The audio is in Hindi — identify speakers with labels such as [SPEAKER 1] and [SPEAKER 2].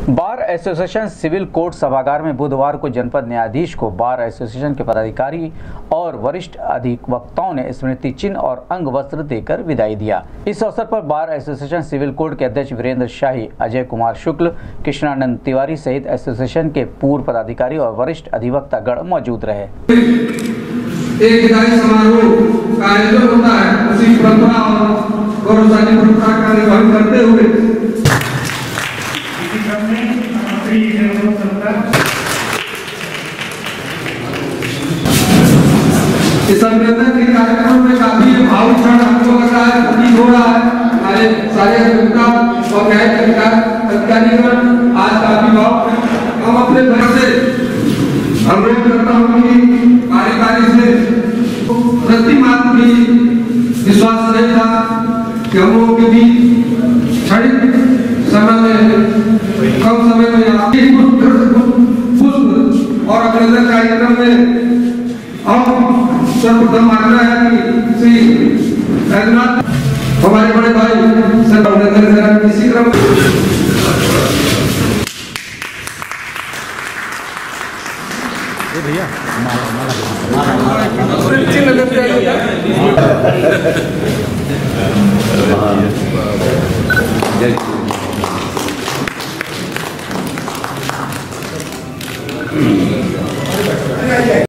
[SPEAKER 1] बार एसोसिएशन सिविल कोर्ट सभागार में बुधवार को जनपद न्यायाधीश को बार एसोसिएशन के पदाधिकारी और वरिष्ठ अधिवक्ताओं ने स्मृति चिन्ह और अंग वस्त्र देकर विदाई दिया। इस अवसर पर बार एसोसिएशन सिविल कोर्ट के अध्यक्ष वीरेंद्र शाही, अजय कुमार शुक्ल, कृष्णानंद तिवारी सहित एसोसिएशन के पूर्व पदाधिकारी और वरिष्ठ अधिवक्ता गण मौजूद रहे।
[SPEAKER 2] एक विदाई समारोह का आयोजन होता है, उसी परंपरा और गौरवशाली परंपरा का निर्वहन करते हुए इस संवेदन के कार्यक्रम में काफी भावुक क्षण हमको लग रहा है, प्रतीत हो रहा है। हमारे सारे अधिवक्ता और न्यायिक अधिकारीगण आज काफी भावुक हैं। हम अपने तरफ से अनुरोध करता हूँ कि कार्यकारी से प्रति मात्र भी विश्वास नहीं था कि हम लोगों के बीच क्षणिक समय में कम समय में पुष्प और अभिनंदन कार्यक्रम में हम सर्वप्रथम मानना है कि श्री रघुनाथ हमारे बड़े भाई सर अभिनंदन इसी क्रम
[SPEAKER 3] भैया